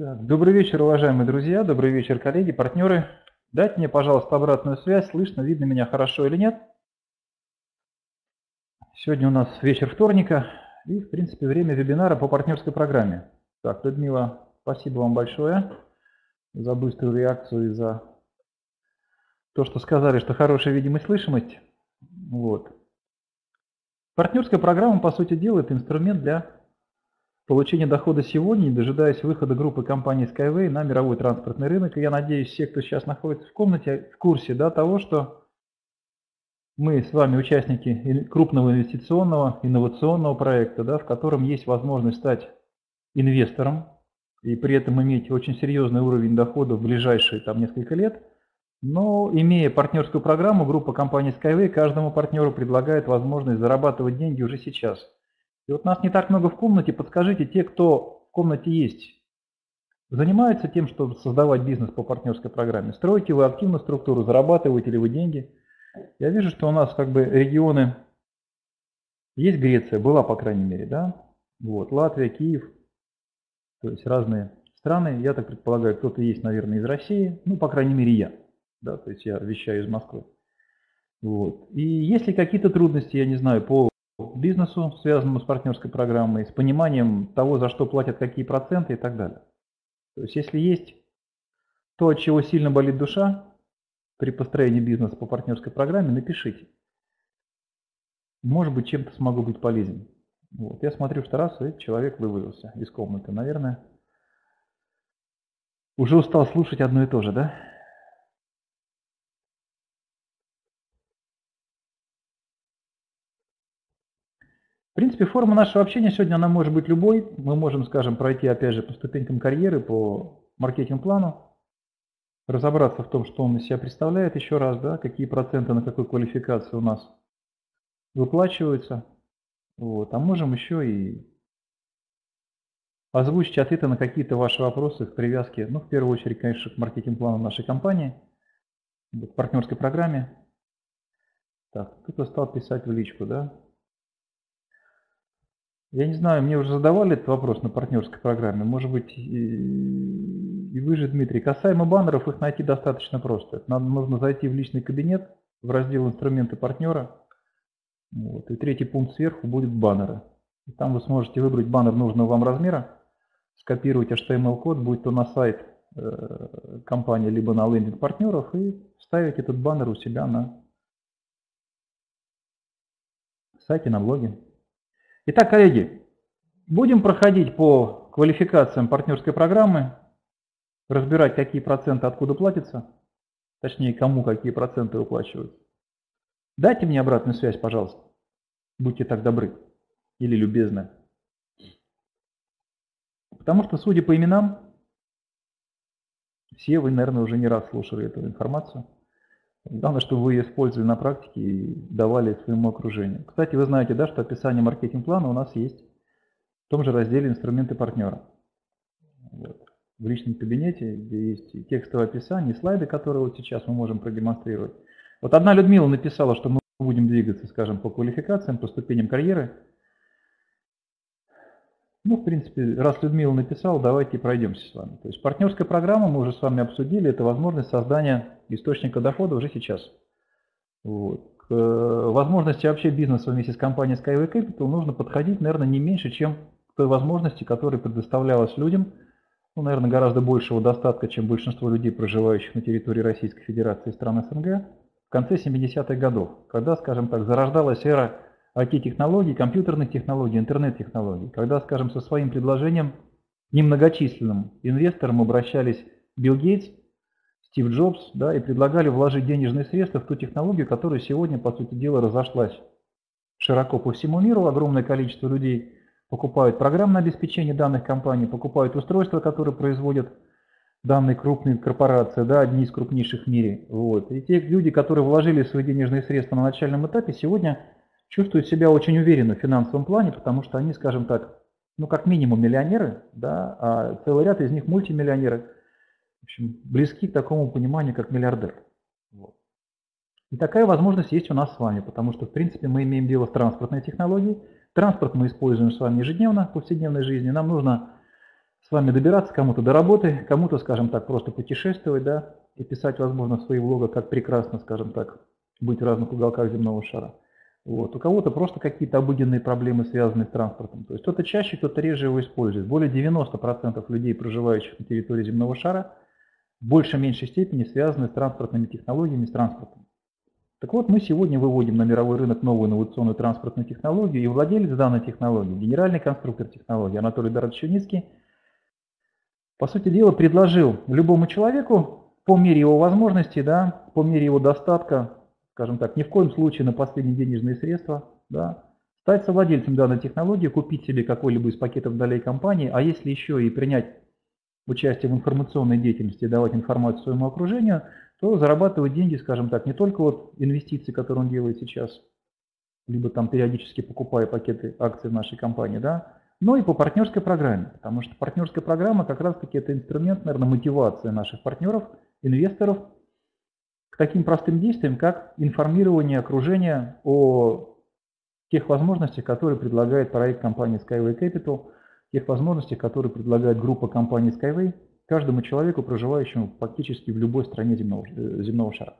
Так, добрый вечер, уважаемые друзья, добрый вечер, коллеги, партнеры. Дайте мне, пожалуйста, обратную связь, слышно, видно меня хорошо или нет. Сегодня у нас вечер вторника и, в принципе, время вебинара по партнерской программе. Так, Людмила, спасибо вам большое за быструю реакцию и за то, что сказали, что хорошая видимость, слышимость. Вот. Партнерская программа, по сути дела, это инструмент для получения дохода сегодня, не дожидаясь выхода группы компаний Skyway на мировой транспортный рынок. И я надеюсь, все, кто сейчас находится в комнате, в курсе того, что мы с вами участники крупного инвестиционного, инновационного проекта, в котором есть возможность стать инвестором и при этом иметь очень серьезный уровень дохода в ближайшие несколько лет. Но имея партнерскую программу, группа компаний Skyway каждому партнеру предлагает возможность зарабатывать деньги уже сейчас. И вот нас не так много в комнате, подскажите, те, кто в комнате есть, занимаются тем, чтобы создавать бизнес по партнерской программе? Строите вы активно структуру, зарабатываете ли вы деньги? Я вижу, что у нас регионы, есть Греция, была по крайней мере, да? Вот, Латвия, Киев, то есть разные страны. Я так предполагаю, кто-то есть, наверное, из России, ну, по крайней мере, я, да, то есть я вещаю из Москвы. Вот. И есть ли какие-то трудности, я не знаю, по бизнесу, связанному с партнерской программой, с пониманием того, за что платят какие проценты и так далее. То есть если есть то, от чего сильно болит душа при построении бизнеса по партнерской программе, напишите. Может быть, чем-то смогу быть полезен. Вот. Я смотрю, что раз, и человек вывалился из комнаты. Наверное, уже устал слушать одно и то же, да? В принципе, форма нашего общения сегодня, она может быть любой. Мы можем, скажем, пройти, опять же, по ступенькам карьеры, по маркетинг-плану, разобраться в том, что он из себя представляет еще раз, да, какие проценты на какой квалификации у нас выплачиваются. Вот. А можем еще и озвучить ответы на какие-то ваши вопросы в привязке, ну, в первую очередь, конечно, к маркетинг-плану нашей компании, к партнерской программе. Так, кто-то стал писать в личку, да? Я не знаю, мне уже задавали этот вопрос на партнерской программе. Может быть, и вы же, Дмитрий. Касаемо баннеров, их найти достаточно просто. Нужно зайти в личный кабинет, в раздел «Инструменты партнера». Вот, и третий пункт сверху будет «Баннеры». И там вы сможете выбрать баннер нужного вам размера, скопировать HTML-код, будь то на сайт компании, либо на лендинг партнеров, и вставить этот баннер у себя на сайте, на блоге. Итак, коллеги, будем проходить по квалификациям партнерской программы, разбирать, какие проценты откуда платятся, точнее, кому какие проценты выплачиваются. Дайте мне обратную связь, пожалуйста. Будьте так добры или любезны. Потому что, судя по именам, все вы, наверное, уже не раз слушали эту информацию. Главное, чтобы вы ее использовали на практике и давали своему окружению. Кстати, вы знаете, да, что описание маркетинг-плана у нас есть в том же разделе «Инструменты партнера». Вот. В личном кабинете, где есть и текстовое описание, и слайды, которые вот сейчас мы можем продемонстрировать. Вот одна Людмила написала, что мы будем двигаться, скажем, по квалификациям, по ступеням карьеры. Ну, в принципе, раз Людмила написала, давайте пройдемся с вами. То есть партнерская программа, мы уже с вами обсудили, это возможность создания источника дохода уже сейчас. Вот. К возможности вообще бизнеса вместе с компанией Skyway Capital нужно подходить, наверное, не меньше, чем к той возможности, которая предоставлялась людям, ну, наверное, гораздо большего достатка, чем большинство людей, проживающих на территории Российской Федерации и стран СНГ, в конце 70-х годов, когда, скажем так, зарождалась эра IT-технологий, компьютерных технологий, интернет-технологий, когда, скажем, со своим предложением немногочисленным инвесторам обращались Билл Гейтс, Стив Джобс, да, и предлагали вложить денежные средства в ту технологию, которая сегодня, по сути дела, разошлась широко по всему миру. Огромное количество людей покупают программное обеспечение данных компаний, покупают устройства, которые производят данные крупные корпорации, да, одни из крупнейших в мире. Вот. И те люди, которые вложили свои денежные средства на начальном этапе, сегодня чувствуют себя очень уверенно в финансовом плане, потому что они, скажем так, ну как минимум миллионеры, да, а целый ряд из них мультимиллионеры, в общем, близки к такому пониманию, как миллиардер. Вот. И такая возможность есть у нас с вами, потому что, в принципе, мы имеем дело с транспортной технологией. Транспорт мы используем с вами ежедневно, в повседневной жизни. Нам нужно с вами добираться кому-то до работы, кому-то, скажем так, просто путешествовать, да, и писать, возможно, в свои влоги, как прекрасно, скажем так, быть в разных уголках земного шара. Вот. У кого-то просто какие-то обыденные проблемы, связанные с транспортом. То есть кто-то чаще, кто-то реже его использует. Более 90% людей, проживающих на территории земного шара, в большей-меньшей степени связаны с транспортными технологиями, с транспортом. Так вот, мы сегодня выводим на мировой рынок новую инновационную транспортную технологию, и владелец данной технологии, генеральный конструктор технологии Анатолий Дорадович Юницкий, по сути дела, предложил любому человеку по мере его возможностей, да, по мере его достатка, скажем так, ни в коем случае на последние денежные средства, да, стать совладельцем данной технологии, купить себе какой-либо из пакетов долей компании, а если еще и принять участие в информационной деятельности, давать информацию своему окружению, то зарабатывать деньги, скажем так, не только вот инвестиции, которые он делает сейчас, либо там периодически покупая пакеты акций в нашей компании, да, но и по партнерской программе, потому что партнерская программа как раз-таки это инструмент, наверное, мотивации наших партнеров, инвесторов к таким простым действиям, как информирование окружения о тех возможностях, которые предлагает проект компании Skyway Capital, тех возможностях, которые предлагает группа компаний Skyway каждому человеку, проживающему фактически в любой стране земного шара.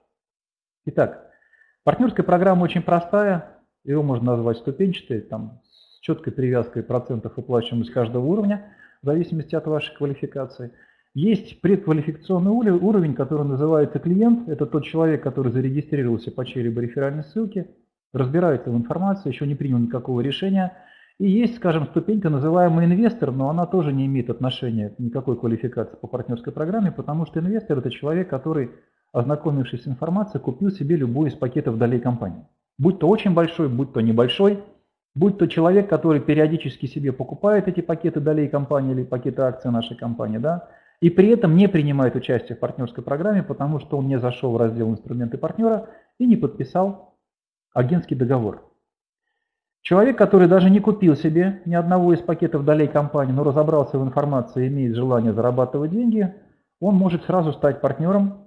Итак, партнерская программа очень простая, ее можно назвать ступенчатой, там, с четкой привязкой процентов выплачиваемости каждого уровня, в зависимости от вашей квалификации. Есть предквалификационный уровень, который называется клиент. Это тот человек, который зарегистрировался по чьей-либо реферальной ссылке, разбирается в информации, еще не принял никакого решения. И есть, скажем, ступенька, называемый инвестор, но она тоже не имеет отношения к никакой квалификации по партнерской программе, потому что инвестор – это человек, который, ознакомившись с информацией, купил себе любой из пакетов долей компании. Будь то очень большой, будь то небольшой, будь то человек, который периодически себе покупает эти пакеты долей компании или пакеты акций нашей компании, да, и при этом не принимает участие в партнерской программе, потому что он не зашел в раздел «Инструменты партнера» и не подписал агентский договор. Человек, который даже не купил себе ни одного из пакетов долей компании, но разобрался в информации и имеет желание зарабатывать деньги, он может сразу стать партнером,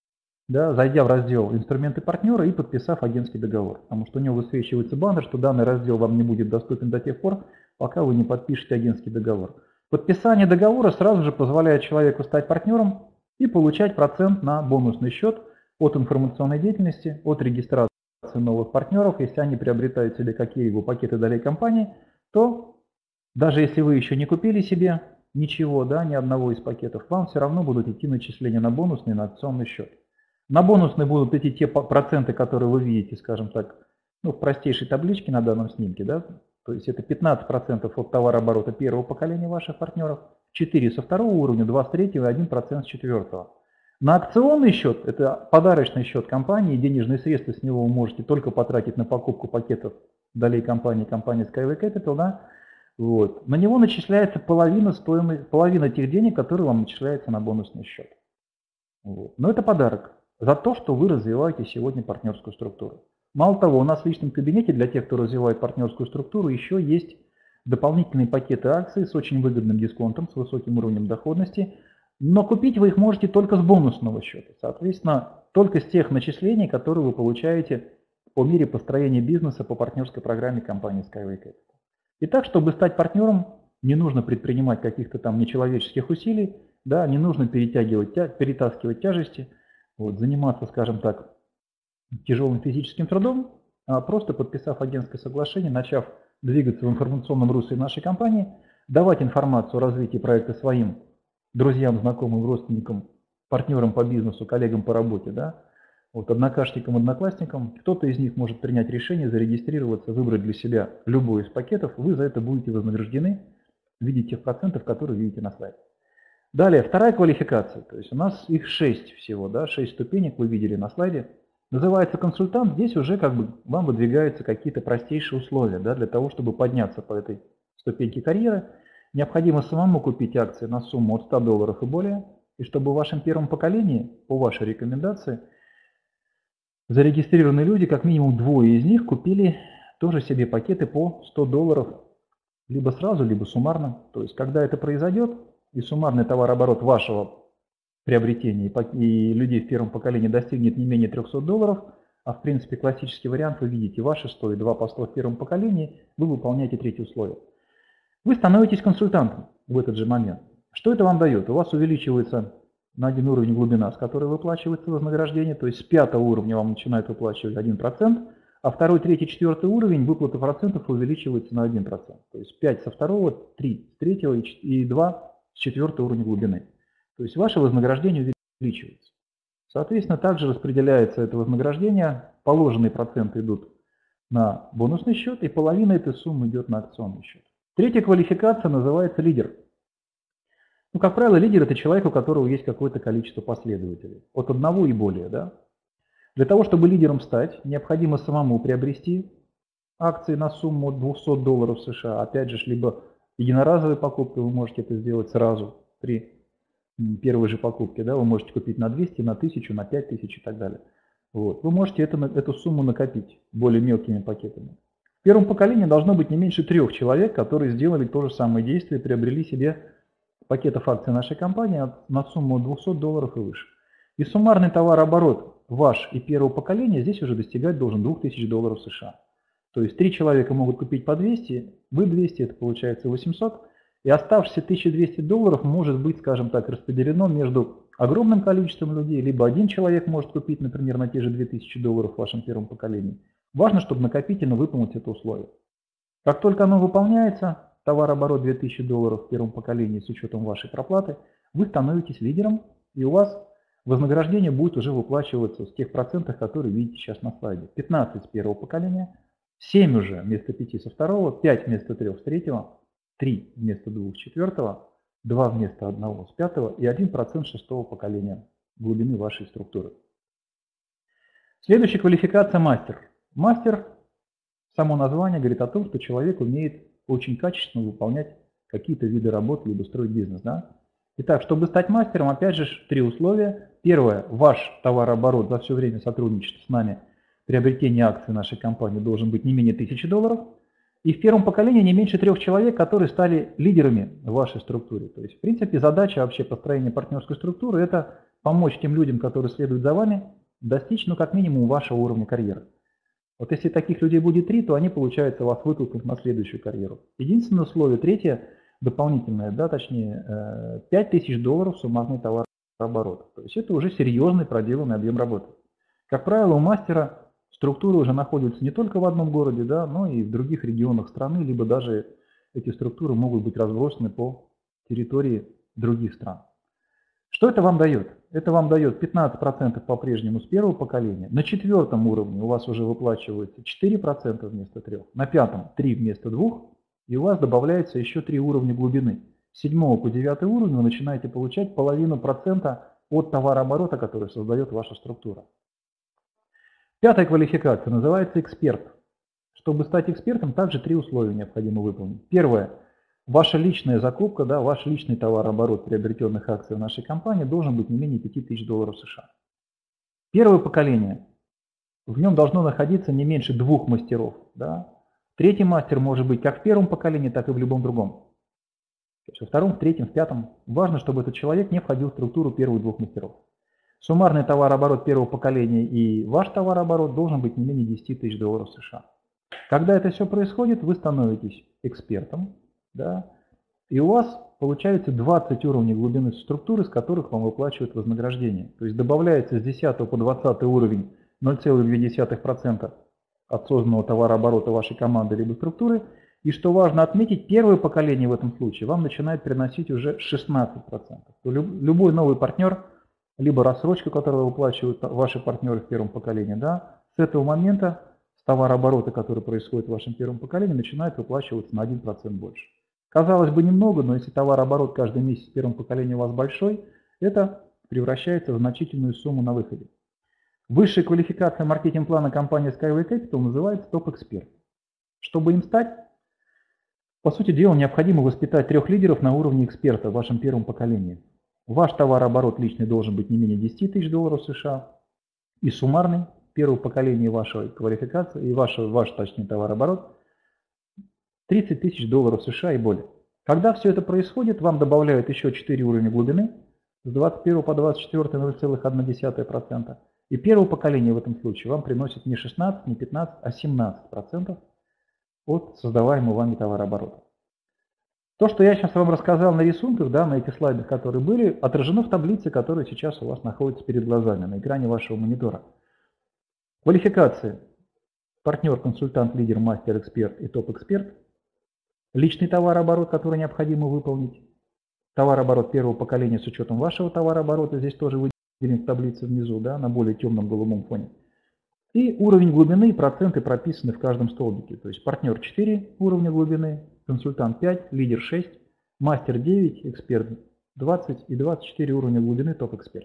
да, зайдя в раздел «Инструменты партнера» и подписав агентский договор. Потому что у него высвечивается баннер, что данный раздел вам не будет доступен до тех пор, пока вы не подпишете агентский договор. Подписание договора сразу же позволяет человеку стать партнером и получать процент на бонусный счет от информационной деятельности, от регистрации новых партнеров. Если они приобретают себе какие-либо пакеты долей компании, то даже если вы еще не купили себе ничего, да, ни одного из пакетов, вам все равно будут идти начисления на бонусный и на акционный счет. На бонусный будут идти те проценты, которые вы видите, скажем так, ну, в простейшей табличке на данном снимке, да, то есть это 15% от товарооборота первого поколения ваших партнеров, 4% со второго уровня, 2% с третьего и 1% с четвертого. На акционный счет, это подарочный счет компании, денежные средства с него вы можете только потратить на покупку пакетов долей компании Skyway Capital, да, вот. На него начисляется половина тех денег, которые вам начисляются на бонусный счет. Вот. Но это подарок за то, что вы развиваете сегодня партнерскую структуру. Мало того, у нас в личном кабинете для тех, кто развивает партнерскую структуру, еще есть дополнительные пакеты акций с очень выгодным дисконтом, с высоким уровнем доходности, но купить вы их можете только с бонусного счета, соответственно, только с тех начислений, которые вы получаете по мере построения бизнеса по партнерской программе компании Skyway Capital. Итак, чтобы стать партнером, не нужно предпринимать каких-то там нечеловеческих усилий, да, не нужно перетаскивать тяжести, вот, заниматься, скажем так, тяжелым физическим трудом, а просто подписав агентское соглашение, начав двигаться в информационном русле нашей компании, давать информацию о развитии проекта своим друзьям, знакомым, родственникам, партнерам по бизнесу, коллегам по работе, да, вот, однокашникам, одноклассникам. Кто-то из них может принять решение зарегистрироваться, выбрать для себя любой из пакетов, вы за это будете вознаграждены в виде тех процентов, которые видите на слайде. Далее, вторая квалификация, то есть у нас их 6 всего, да, 6 ступенек вы видели на слайде. Называется консультант, здесь уже как бы вам выдвигаются какие-то простейшие условия, да, для того, чтобы подняться по этой ступеньке карьеры. Необходимо самому купить акции на сумму от $100 и более, и чтобы в вашем первом поколении, по вашей рекомендации, зарегистрированные люди, как минимум двое из них, купили тоже себе пакеты по $100, либо сразу, либо суммарно. То есть, когда это произойдет, и суммарный товарооборот вашего приобретения и людей в первом поколении достигнет не менее $300, а в принципе классический вариант вы видите, ваши 100 и 2 по 100 в первом поколении, вы выполняете третье условие. Вы становитесь консультантом в этот же момент. Что это вам дает? У вас увеличивается на один уровень глубина, с которой выплачивается вознаграждение, то есть с 5-го уровня вам начинает выплачивать 1%, а 2-й, 3-й, 4-й уровень выплаты процентов увеличивается на 1%. То есть 5 со 2-го, 3 с 3-го и 2 с 4-го уровня глубины. То есть ваше вознаграждение увеличивается. Соответственно, также распределяется это вознаграждение, положенные проценты идут на бонусный счет, и половина этой суммы идет на акционный счет. Третья квалификация называется лидер. Ну, как правило, лидер – это человек, у которого есть какое-то количество последователей, от одного и более. Да? Для того, чтобы лидером стать, необходимо самому приобрести акции на сумму $200 США. Опять же, либо единоразовой покупкой вы можете это сделать сразу при первой же покупке. Да? Вы можете купить на 200, на 1000, на 5000 и так далее. Вот. Вы можете эту сумму накопить более мелкими пакетами. В первом поколении должно быть не меньше 3 человек, которые сделали то же самое действие, приобрели себе пакетов акций нашей компании на сумму $200 и выше. И суммарный товарооборот ваш и первого поколения здесь уже достигать должен $2000 США. То есть 3 человека могут купить по 200, вы 200, это получается 800, и оставшиеся $1200 может быть, скажем так, распределено между огромным количеством людей, либо один человек может купить, например, на те же $2000 в вашем первом поколении. Важно, чтобы накопительно выполнить это условие. Как только оно выполняется, товарооборот $2000 в первом поколении с учетом вашей проплаты, вы становитесь лидером, и у вас вознаграждение будет уже выплачиваться с тех процентов, которые видите сейчас на слайде. 15 с первого поколения, 7 уже вместо 5 со второго, 5 вместо 3 с третьего, 3 вместо 2 с четвертого, 2 вместо 1 с пятого и 1% шестого поколения глубины вашей структуры. Следующая квалификация – мастер. Мастер, само название говорит о том, что человек умеет очень качественно выполнять какие-то виды работы, либо строить бизнес. Да? Итак, чтобы стать мастером, опять же, 3 условия. Первое, ваш товарооборот за все время сотрудничества с нами, приобретение акций нашей компании должен быть не менее $1000. И в первом поколении не меньше 3 человек, которые стали лидерами в вашей структуре. То есть, в принципе, задача вообще построения партнерской структуры – это помочь тем людям, которые следуют за вами, достичь, ну, как минимум, вашего уровня карьеры. Вот если таких людей будет 3, то они, получается, вас вытолкнут на следующую карьеру. Единственное условие, третье, дополнительное, да, точнее, $5000 суммарный товарооборот. То есть это уже серьезный проделанный объем работы. Как правило, у мастера структуры уже находятся не только в одном городе, да, но и в других регионах страны, либо даже эти структуры могут быть разбросаны по территории других стран. Что это вам дает? Это вам дает 15% по-прежнему с первого поколения. На 4-м уровне у вас уже выплачивается 4% вместо 3. На 5-м 3 вместо 2. И у вас добавляется еще 3 уровня глубины. С 7 по 9 уровень вы начинаете получать 0,5% от товарооборота, который создает ваша структура. 5-я квалификация называется эксперт. Чтобы стать экспертом, также 3 условия необходимо выполнить. Первое. Ваша личная закупка, да, ваш личный товарооборот приобретенных акций в нашей компании должен быть не менее $5000 США. Первое поколение. В нем должно находиться не меньше 2 мастеров. Да. 3-й мастер может быть как в первом поколении, так и в любом другом. Во 2-м, в 3-м, в 5-м. Важно, чтобы этот человек не входил в структуру первых 2 мастеров. Суммарный товарооборот первого поколения и ваш товарооборот должен быть не менее $10 000 США. Когда это все происходит, вы становитесь экспертом, да, и у вас получается 20 уровней глубины структуры, с которых вам выплачивают вознаграждение. То есть добавляется с 10 по 20 уровень 0,2% от созданного товарооборота вашей команды либо структуры. И что важно отметить, первое поколение в этом случае вам начинает приносить уже 16%. Любой новый партнер, либо рассрочку, которую выплачивают ваши партнеры в первом поколении, да, с этого момента с товарооборота, который происходит в вашем первом поколении, начинает выплачиваться на 1% больше. Казалось бы, немного, но если товарооборот каждый месяц в первом поколении у вас большой, это превращается в значительную сумму на выходе. Высшая квалификация маркетинг-плана компании Skyway Capital называется топ-эксперт. Чтобы им стать, по сути дела, необходимо воспитать 3 лидеров на уровне эксперта в вашем первом поколении. Ваш товарооборот личный должен быть не менее $10 000 США, и суммарный первого поколения вашей квалификации и ваш точнее товарооборот $30 000 США и более. Когда все это происходит, вам добавляют еще 4 уровня глубины, с 21 по 24 0,1%. И первое поколение в этом случае вам приносит не 16, не 15, а 17% от создаваемого вами товарооборота. То, что я сейчас вам рассказал на рисунках, да, на этих слайдах, которые были, отражено в таблице, которая сейчас у вас находится перед глазами, на экране вашего монитора. Квалификации. Партнер, консультант, лидер, мастер, эксперт и топ-эксперт. Личный товарооборот, который необходимо выполнить. Товарооборот первого поколения с учетом вашего товарооборота, здесь тоже выделен в таблице внизу, да, на более темном голубом фоне. И уровень глубины и проценты прописаны в каждом столбике. То есть партнер 4 уровня глубины, консультант 5, лидер 6, мастер 9, эксперт 20 и 24 уровня глубины топ-эксперт.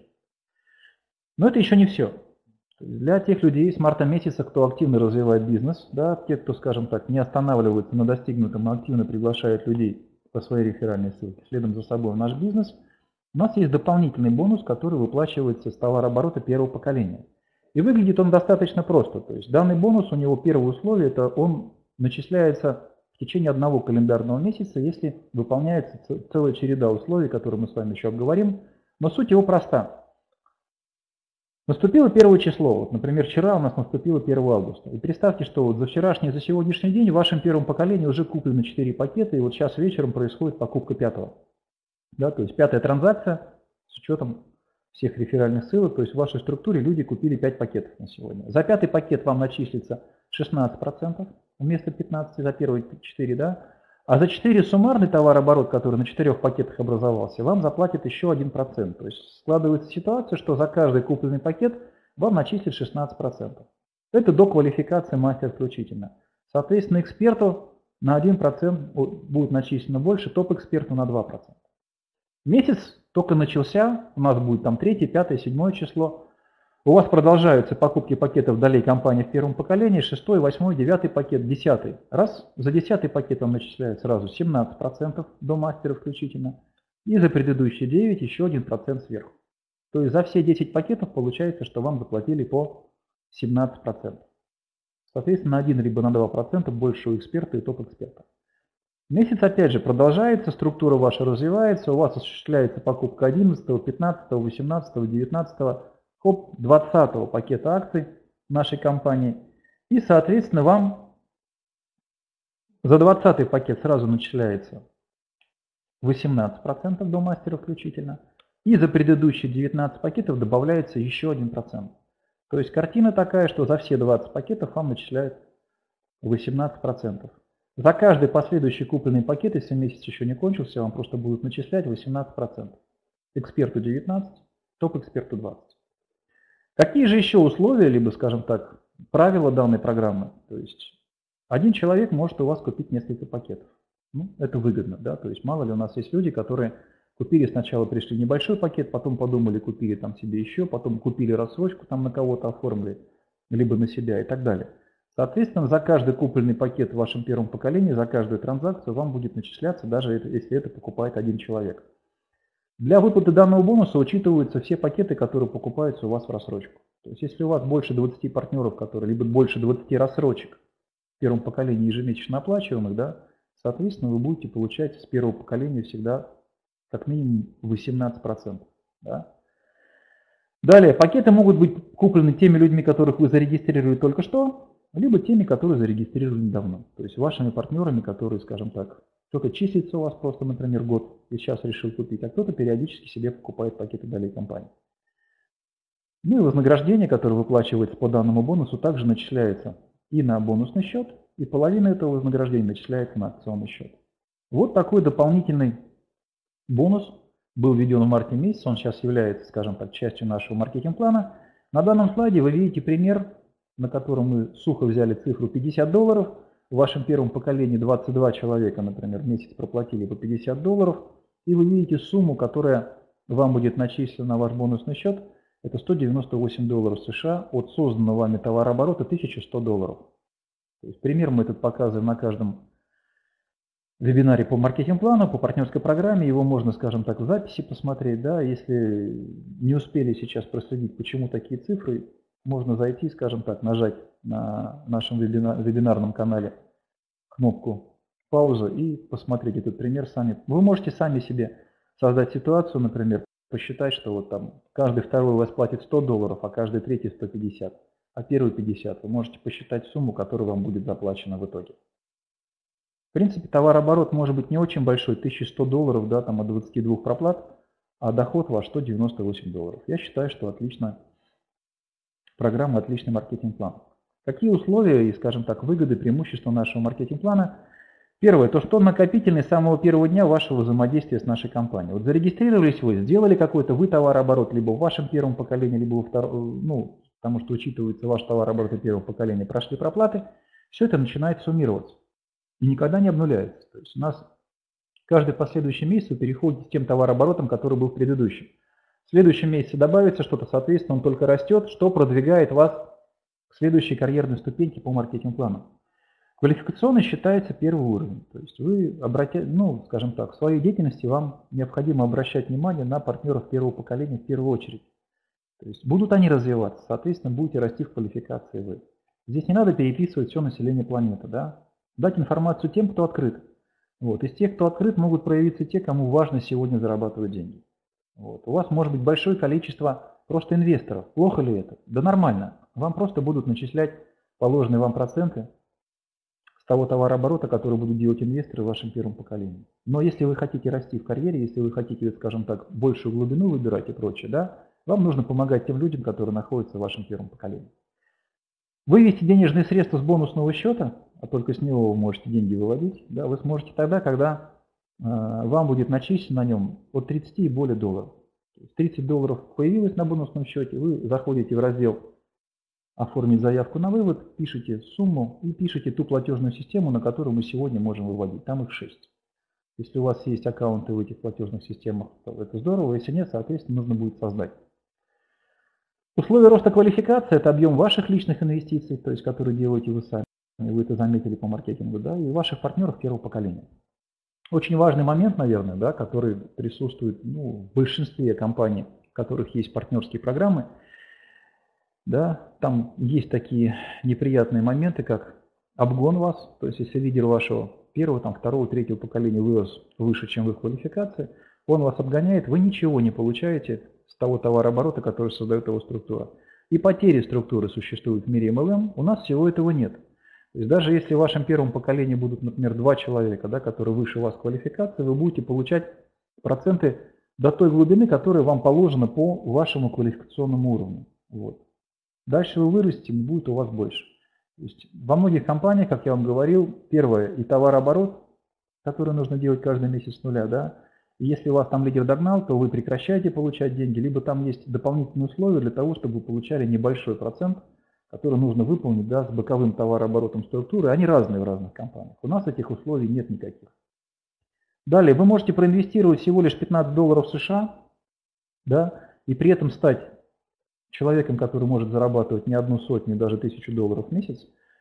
Но это еще не все. Для тех людей с марта месяца, кто активно развивает бизнес, да, те, кто, скажем так, не останавливается на достигнутом, а активно приглашает людей по своей реферальной ссылке следом за собой в наш бизнес, у нас есть дополнительный бонус, который выплачивается с товарооборота первого поколения. И выглядит он достаточно просто. То есть данный бонус, у него первое условие, это он начисляется в течение одного календарного месяца, если выполняется целая череда условий, которые мы с вами еще обговорим. Но суть его проста. Наступило первое число. Вот, например, вчера у нас наступило 1 августа. И представьте, что вот за вчерашний, за сегодняшний день в вашем первом поколении уже куплено 4 пакета, и вот сейчас вечером происходит покупка 5-го. Да, то есть 5-я транзакция с учетом всех реферальных ссылок, то есть в вашей структуре люди купили 5 пакетов на сегодня. За 5-й пакет вам начислится 16% вместо 15% за первые 4, да? А за 4 суммарный товарооборот, который на 4 пакетах образовался, вам заплатит еще 1%. То есть складывается ситуация, что за каждый купленный пакет вам начислят 16%. Это до квалификации мастер включительно. Соответственно, эксперту на 1% будет начислено больше, топ-эксперту на 2%. Месяц только начался, у нас будет там 3, 5, 7 число. У вас продолжаются покупки пакетов долей компании в первом поколении, 6, 8, 9 пакет, 10. Раз, за 10 пакет вам начисляют сразу 17% до мастера включительно. И за предыдущие 9 еще 1% сверху. То есть за все 10 пакетов получается, что вам заплатили по 17%. Соответственно, на 1 либо на 2% больше у эксперта и топ-эксперта. Месяц опять же продолжается, структура ваша развивается, у вас осуществляется покупка 11, 15, 18, 19, 20 пакета акций нашей компании. И, соответственно, вам за 20 пакет сразу начисляется 18% до мастера включительно. И за предыдущие 19 пакетов добавляется еще 1%. То есть картина такая, что за все 20 пакетов вам начисляют 18%. За каждый последующий купленный пакет, если месяц еще не кончился, вам просто будут начислять 18%. Эксперту 19%, топ-эксперту 20%. Какие же еще условия, либо, скажем так, правила данной программы? То есть один человек может у вас купить несколько пакетов. Ну, это выгодно, да, то есть мало ли у нас есть люди, которые купили сначала, пришли небольшой пакет, потом подумали, купили там себе еще, потом купили рассрочку, там на кого-то оформили, либо на себя и так далее. Соответственно, за каждый купленный пакет в вашем первом поколении, за каждую транзакцию вам будет начисляться, даже если это покупает один человек. Для выплаты данного бонуса учитываются все пакеты, которые покупаются у вас в рассрочку. То есть если у вас больше 20 партнеров, которые, либо больше 20 рассрочек в первом поколении ежемесячно оплачиваемых, да, соответственно, вы будете получать с первого поколения всегда как минимум 18%. Да. Далее, пакеты могут быть куплены теми людьми, которых вы зарегистрировали только что, либо теми, которые зарегистрировали недавно. То есть вашими партнерами, которые, скажем так, кто-то числится у вас просто, например, год и сейчас решил купить, а кто-то периодически себе покупает пакеты долей компании. Ну и вознаграждение, которое выплачивается по данному бонусу, также начисляется и на бонусный счет, и половина этого вознаграждения начисляется на акционный счет. Вот такой дополнительный бонус был введен в марте месяце, он сейчас является, скажем так, частью нашего маркетинг-плана. На данном слайде вы видите пример, на котором мы сухо взяли цифру $50. В вашем первом поколении 22 человека, например, в месяц проплатили по $50, и вы видите сумму, которая вам будет начислена на ваш бонусный счет, это $198 США от созданного вами товарооборота $1100. То есть пример мы этот показываем на каждом вебинаре по маркетинг-плану, по партнерской программе, его можно, скажем так, в записи посмотреть, да, если не успели сейчас проследить, почему такие цифры, можно зайти, скажем так, нажать на нашем вебинарном канале кнопку «Пауза» и посмотреть этот пример сами. Вы можете сами себе создать ситуацию, например, посчитать, что вот там каждый второй у вас платит $100, а каждый третий 150, а первый 50. Вы можете посчитать сумму, которая вам будет заплачена в итоге. принципе, товарооборот может быть не очень большой, $1100, да, там от 22 проплат, а доход ваш $198. Я считаю, что отличная программа, отличный маркетинг-план. Какие условия и, скажем так, выгоды, преимущества нашего маркетинг-плана? Первое, то, что он накопительный с самого первого дня вашего взаимодействия с нашей компанией. Вот зарегистрировались вы, сделали какой-то вы товарооборот либо в вашем первом поколении, либо во втором, ну, потому что учитывается ваш товарооборот первого поколения, прошли проплаты, все это начинает суммироваться и никогда не обнуляется. То есть у нас каждый последующий месяц вы переходите с тем товарооборотом, который был в предыдущем. В следующем месяце добавится что-то, соответственно, он только растет, что продвигает вас к следующей карьерной ступеньке по маркетинг-плану. Квалификационный считается первый уровень. То есть вы скажем так, в своей деятельности вам необходимо обращать внимание на партнеров первого поколения в первую очередь. То есть будут они развиваться, соответственно, будете расти в квалификации вы. Здесь не надо переписывать все население планеты, да? Дать информацию тем, кто открыт. Вот. Из тех, кто открыт, могут проявиться те, кому важно сегодня зарабатывать деньги. Вот. У вас может быть большое количество просто инвесторов. Плохо ли это? Да нормально. Вам просто будут начислять положенные вам проценты с того товарооборота, который будут делать инвесторы в вашем первом поколении. Но если вы хотите расти в карьере, если вы хотите, скажем так, большую глубину выбирать и прочее, да, вам нужно помогать тем людям, которые находятся в вашем первом поколении. Вывести денежные средства с бонусного счета, а только с него вы можете деньги выводить, да, вы сможете тогда, когда вам будет начислено на нем от 30 и более долларов. $30 появилось на бонусном счете, вы заходите в раздел «Оформить заявку на вывод», пишите сумму и пишите ту платежную систему, на которую мы сегодня можем выводить. Там их 6. Если у вас есть аккаунты в этих платежных системах, то это здорово. Если нет, соответственно, нужно будет создать. Условия роста квалификации – это объем ваших личных инвестиций, то есть которые делаете вы сами. Вы это заметили по маркетингу, да, и ваших партнеров первого поколения. Очень важный момент, наверное, да, который присутствует в большинстве компаний, в которых есть партнерские программы. Да, там есть такие неприятные моменты, как обгон вас, то есть если лидер вашего первого, второго, третьего поколения вырос выше, чем в их квалификации, он вас обгоняет, вы ничего не получаете с того товарооборота, который создает его структура. И потери структуры существуют в мире MLM, у нас всего этого нет. То есть даже если в вашем первом поколении будут, например, 2 человека, да, которые выше вас квалификации, вы будете получать проценты до той глубины, которая вам положена по вашему квалификационному уровню. Вот. Дальше вы вырастете, будет у вас больше. То есть во многих компаниях, как я вам говорил, первое и товарооборот, который нужно делать каждый месяц с нуля, да. И если вас там лидер догнал, то вы прекращаете получать деньги, либо там есть дополнительные условия для того, чтобы вы получали небольшой процент, который нужно выполнить, да, с боковым товарооборотом структуры. Они разные в разных компаниях. У нас этих условий нет никаких. Далее, вы можете проинвестировать всего лишь $15 США, да, и при этом стать человеком, который может зарабатывать не одну сотню, даже $1000 в месяц,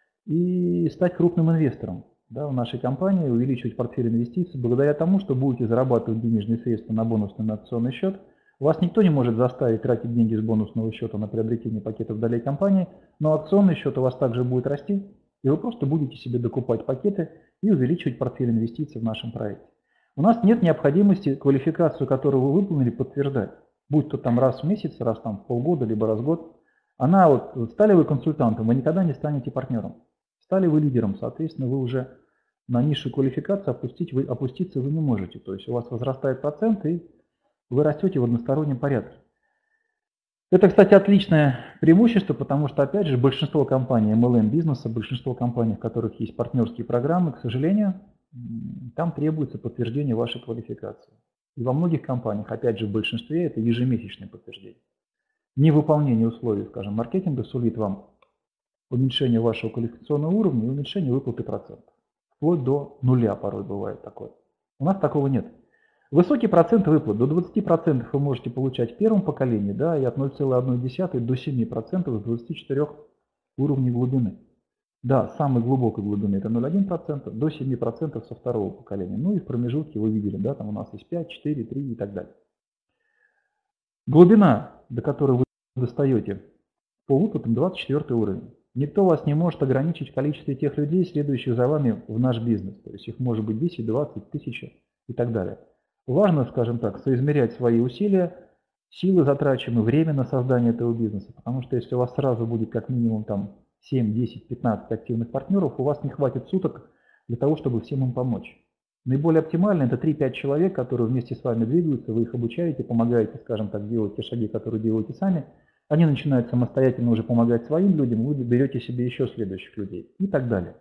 и стать крупным инвестором, да, в нашей компании, увеличивать портфель инвестиций благодаря тому, что будете зарабатывать денежные средства на бонусный акционный счет. Вас никто не может заставить тратить деньги с бонусного счета на приобретение пакетов долей компании, но акционный счет у вас также будет расти, и вы просто будете себе докупать пакеты и увеличивать портфель инвестиций в нашем проекте. У нас нет необходимости квалификацию, которую вы выполнили, подтверждать. Будь то там раз в месяц, раз там в полгода, либо раз в год. Стали вы консультантом, вы никогда не станете партнером. Стали вы лидером, соответственно, вы уже на низшую квалификацию опуститься вы не можете. То есть у вас возрастает процент, и вы растете в одностороннем порядке. Это, кстати, отличное преимущество, потому что, опять же, большинство компаний MLM-бизнеса, большинство компаний, в которых есть партнерские программы, к сожалению, там требуется подтверждение вашей квалификации. И во многих компаниях, опять же, в большинстве, это ежемесячное подтверждение. Невыполнение условий, скажем, маркетинга сулит вам уменьшение вашего квалификационного уровня и уменьшение выплаты процентов. Вплоть до нуля порой бывает такое. У нас такого нет. Высокий процент выплат, до 20% вы можете получать в первом поколении, да, и от 0,1 до 7% с 24 уровней глубины. Да, самой глубокой глубины это 0,1%, до 7% со второго поколения. Ну и в промежутке вы видели, да, там у нас есть 5, 4, 3 и так далее. Глубина, до которой вы достаете по выплатам, 24 уровень. Никто вас не может ограничить в количестве тех людей, следующих за вами в наш бизнес. То есть их может быть 10, 20, 1000 и так далее. Важно, скажем так, соизмерять свои усилия, силы затрачиваемые, время на создание этого бизнеса. Потому что если у вас сразу будет как минимум там 7, 10, 15 активных партнеров, у вас не хватит суток для того, чтобы всем им помочь. Наиболее оптимально это 3-5 человек, которые вместе с вами двигаются, вы их обучаете, помогаете, скажем так, делать те шаги, которые делаете сами. Они начинают самостоятельно уже помогать своим людям, вы берете себе еще следующих людей и так далее.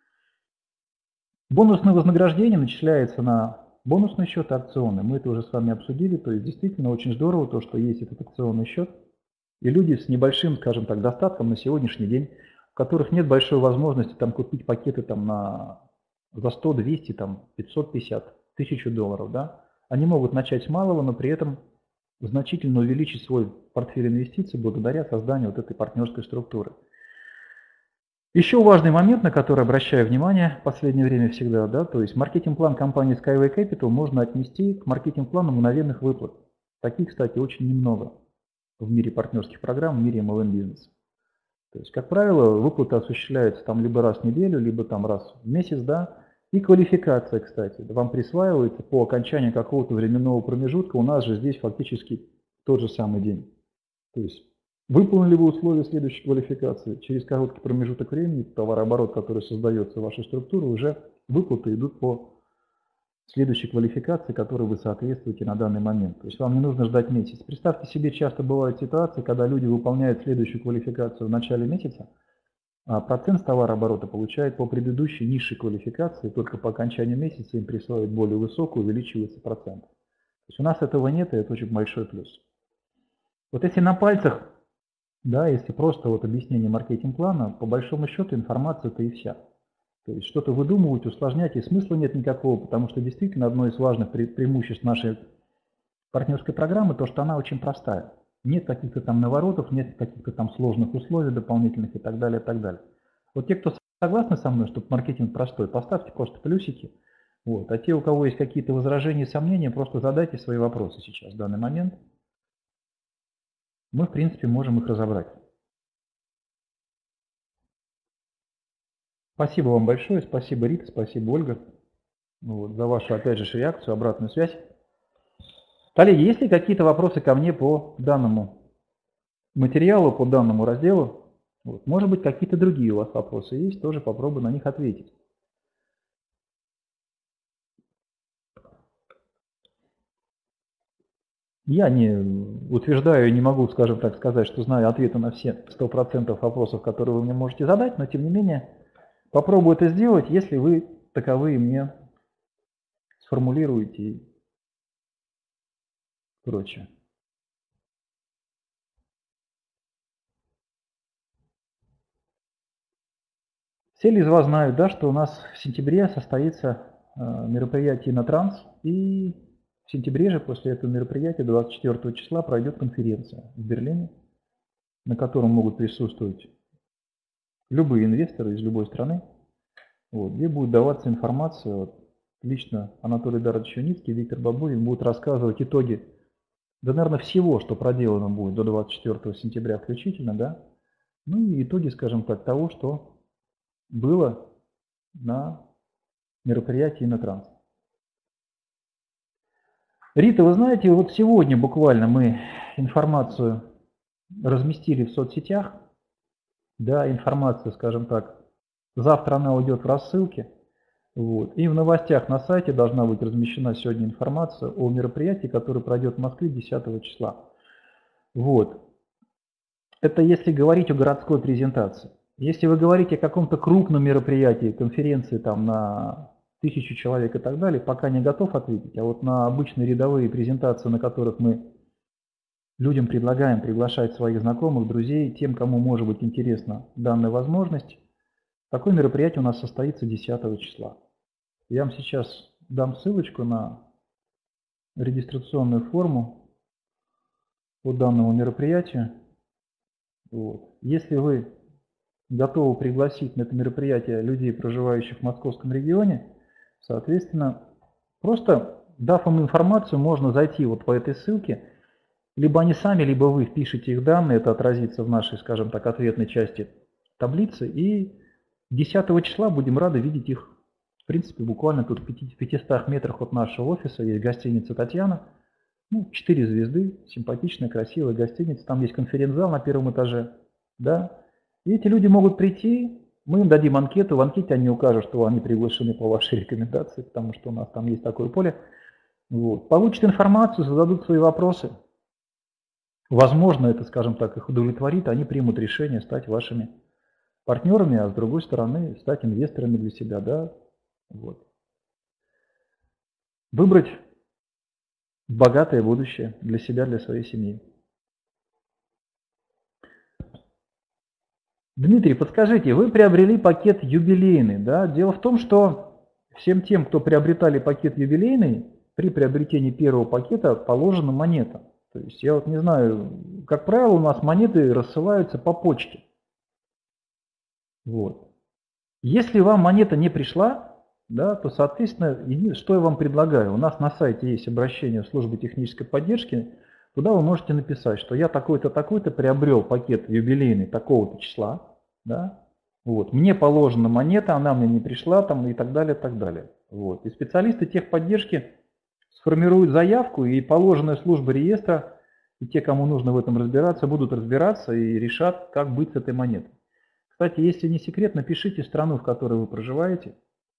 Бонусное вознаграждение начисляется на бонусный счет и акционный. Мы это уже с вами обсудили, то есть действительно очень здорово то, что есть этот акционный счет. И люди с небольшим, скажем так, достатком на сегодняшний день, у которых нет большой возможности там, купить пакеты там, за 100, 200, там, 550, 1000 долларов, да, они могут начать с малого, но при этом значительно увеличить свой портфель инвестиций благодаря созданию вот этой партнерской структуры. Еще важный момент, на который обращаю внимание в последнее время всегда, да, то есть маркетинг-план компании Skyway Capital можно отнести к маркетинг-плану мгновенных выплат. Таких, кстати, очень немного в мире партнерских программ, в мире MLM бизнеса. То есть, как правило, выплаты осуществляются там либо раз в неделю, либо там раз в месяц, да. И квалификация, кстати, вам присваивается по окончанию какого-то временного промежутка. У нас же здесь фактически тот же самый день. То есть выполнили вы условия следующей квалификации, через короткий промежуток времени товарооборот, который создается в вашей структуре, уже выплаты идут по следующей квалификации, которой вы соответствуете на данный момент. То есть вам не нужно ждать месяц. Представьте себе, часто бывают ситуации, когда люди выполняют следующую квалификацию в начале месяца, а процент с товарооборота получает по предыдущей низшей квалификации, только по окончанию месяца им присваивают более высокую, увеличивается процент. То есть у нас этого нет, и это очень большой плюс. Вот если на пальцах, да, если просто вот объяснение маркетинг-плана, по большому счету информация-то и вся. То есть что-то выдумывать, усложнять, и смысла нет никакого, потому что действительно одно из важных преимуществ нашей партнерской программы, то, что она очень простая. Нет каких-то там наворотов, нет каких-то там сложных условий дополнительных и так далее, и так далее. Вот те, кто согласны со мной, что маркетинг простой, поставьте просто плюсики. Вот. А те, у кого есть какие-то возражения и сомнения, просто задайте свои вопросы сейчас, в данный момент. Мы, в принципе, можем их разобрать. Спасибо вам большое, спасибо, Рита, спасибо, Ольга, вот, за вашу, опять же, реакцию, обратную связь. Коллеги, есть ли какие-то вопросы ко мне по данному материалу, по данному разделу? Вот, может быть, какие-то другие у вас вопросы есть, тоже попробую на них ответить. Я не утверждаю, не могу, скажем так, сказать, что знаю ответы на все 100% вопросов, которые вы мне можете задать, но тем не менее попробую это сделать, если вы таковые мне сформулируете и прочее. Все ли из вас знают, да, что у нас в сентябре состоится мероприятие на транс, и в сентябре же после этого мероприятия 24 числа пройдет конференция в Берлине, на котором могут присутствовать любые инвесторы из любой страны, вот, где будет даваться информация. Вот, лично Анатолий Дарович Юницкий, Виктор Бабурин будут рассказывать итоги, да, наверное, всего, что проделано будет до 24 сентября включительно, да, ну и итоги, скажем так, того, что было на мероприятии на транс. Рита, вы знаете, вот сегодня буквально мы информацию разместили в соцсетях, да, информация, скажем так, завтра она уйдет в рассылке, вот, и в новостях на сайте должна быть размещена сегодня информация о мероприятии, которое пройдет в Москве 10 числа. Вот. Это если говорить о городской презентации. Если вы говорите о каком-то крупном мероприятии, конференции там на 1000 человек и так далее, пока не готов ответить. А вот на обычные рядовые презентации, на которых мы людям предлагаем приглашать своих знакомых, друзей, тем, кому может быть интересна данная возможность, такое мероприятие у нас состоится 10 числа. Я вам сейчас дам ссылочку на регистрационную форму по данному мероприятию. Вот. Если вы готовы пригласить на это мероприятие людей, проживающих в московском регионе, соответственно, просто дав им информацию, можно зайти вот по этой ссылке, либо они сами, либо вы впишите их данные, это отразится в нашей, скажем так, ответной части таблицы, и 10 числа будем рады видеть их, в принципе, буквально тут в 500 метрах от нашего офиса есть гостиница «Татьяна», 4 звезды, симпатичная, красивая гостиница, там есть конференц-зал на первом этаже, да, и эти люди могут прийти, Мы им дадим анкету, в анкете они укажут, что они приглашены по вашей рекомендации, потому что у нас там есть такое поле. Вот. Получат информацию, зададут свои вопросы. Возможно, это, скажем так, их удовлетворит, они примут решение стать вашими партнерами, а с другой стороны, стать инвесторами для себя, да. Вот. Выбрать богатое будущее для себя, для своей семьи. Дмитрий, подскажите, вы приобрели пакет юбилейный, да? Дело в том, что всем тем, кто приобретали пакет юбилейный, при приобретении первого пакета положена монета. То есть я вот не знаю, как правило, у нас монеты рассылаются по почте. Вот. Если вам монета не пришла, да, то, соответственно, что я вам предлагаю? У нас на сайте есть обращение в службу технической поддержки. Туда вы можете написать, что я такой-то, такой-то приобрел пакет юбилейный такого-то числа. Да? Вот. Мне положена монета, она мне не пришла там, и так далее, так далее. Вот. И специалисты техподдержки сформируют заявку, и положенная служба реестра, и те, кому нужно в этом разбираться, будут разбираться и решат, как быть с этой монетой. Кстати, если не секрет, напишите страну, в которой вы проживаете.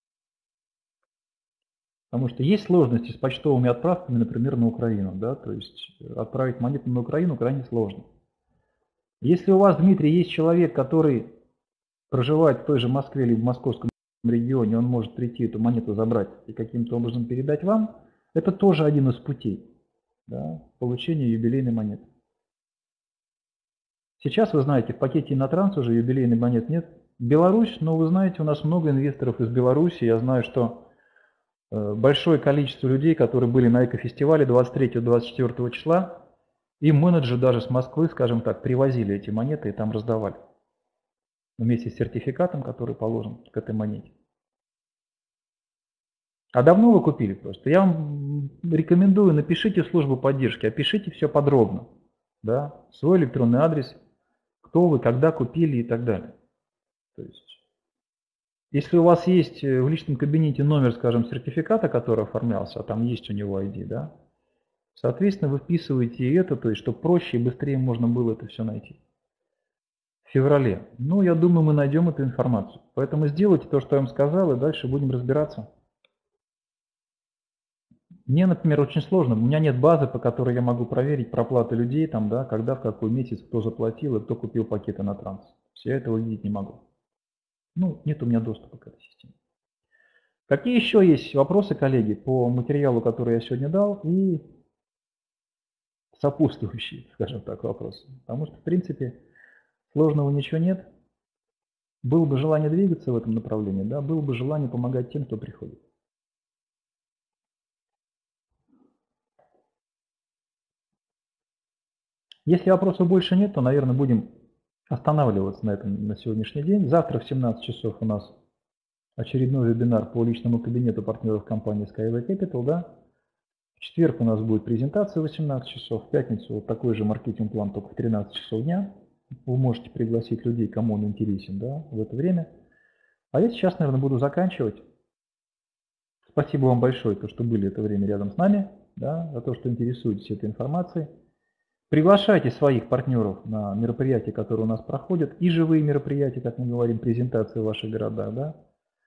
Потому что есть сложности с почтовыми отправками, например, на Украину. Да? То есть отправить монету на Украину крайне сложно. Если у вас, Дмитрий, есть человек, который проживает в той же Москве или в московском регионе, он может прийти эту монету забрать и каким-то образом передать вам, это тоже один из путей, да, получения юбилейной монеты. Сейчас, вы знаете, в пакете Иннотранс уже юбилейной монет нет. Беларусь, но вы знаете, у нас много инвесторов из Беларуси. Я знаю, что большое количество людей, которые были на экофестивале 23-24 числа, и менеджеры даже с Москвы, скажем так, привозили эти монеты и там раздавали. Вместе с сертификатом, который положен к этой монете. А давно вы купили просто? Я вам рекомендую, напишите в службу поддержки, опишите все подробно. Да? Свой электронный адрес, кто вы, когда купили и так далее. То есть, если у вас есть в личном кабинете номер, скажем, сертификата, который оформлялся, а там есть у него ID, да, соответственно, вы вписываете это, то есть, чтобы проще и быстрее можно было это все найти. В феврале. Ну, я думаю, мы найдем эту информацию. Поэтому сделайте то, что я вам сказал, и дальше будем разбираться. Мне, например, очень сложно. У меня нет базы, по которой я могу проверить проплаты людей, там, да, когда, в какой месяц, кто заплатил и кто купил пакеты на транс. Я этого видеть не могу. Ну, нет у меня доступа к этой системе. Какие еще есть вопросы, коллеги, по материалу, который я сегодня дал, и сопутствующие, скажем так, вопросы? Потому что, в принципе, сложного ничего нет. Было бы желание двигаться в этом направлении, да, было бы желание помогать тем, кто приходит. Если вопросов больше нет, то, наверное, будем останавливаться на этом на сегодняшний день. Завтра в 17 часов у нас очередной вебинар по личному кабинету партнеров компании Skyway Capital. Да? В четверг у нас будет презентация в 18 часов, в пятницу вот такой же маркетинг-план, только в 13 часов дня. Вы можете пригласить людей, кому он интересен, да, в это время. А я сейчас, наверное, буду заканчивать. Спасибо вам большое, то, что были это время рядом с нами, да, за то, что интересуетесь этой информацией. Приглашайте своих партнеров на мероприятия, которые у нас проходят, и живые мероприятия, как мы говорим, презентации в ваших городах. Да?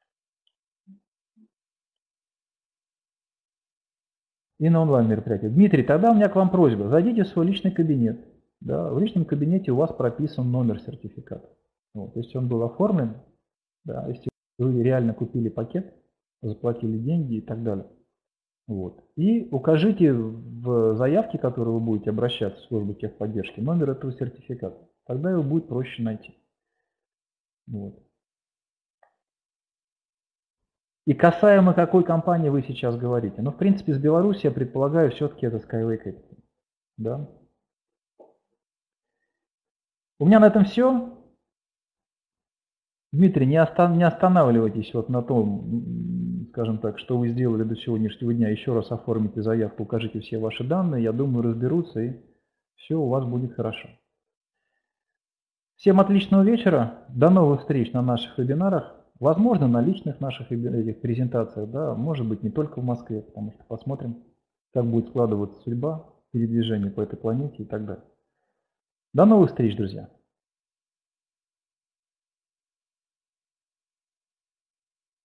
И на онлайн-мероприятия. Дмитрий, тогда у меня к вам просьба. Зайдите в свой личный кабинет. Да? В личном кабинете у вас прописан номер сертификата. Вот, если он был оформлен, да, если вы реально купили пакет, заплатили деньги и так далее. Вот. И укажите в заявке, которую вы будете обращаться в службу техподдержки, номер этого сертификата. Тогда его будет проще найти. Вот. И касаемо какой компании вы сейчас говорите. Ну, в принципе, с Беларуси, я предполагаю, все-таки это Skyway Capital. Да? У меня на этом все. Дмитрий, не останавливайтесь вот на том, скажем так, что вы сделали до сегодняшнего дня. Еще раз оформите заявку, укажите все ваши данные. Я думаю, разберутся, и все у вас будет хорошо. Всем отличного вечера. До новых встреч на наших вебинарах. Возможно, на личных наших этих презентациях. Да, может быть, не только в Москве, потому что посмотрим, как будет складываться судьба передвижения по этой планете и так далее. До новых встреч, друзья.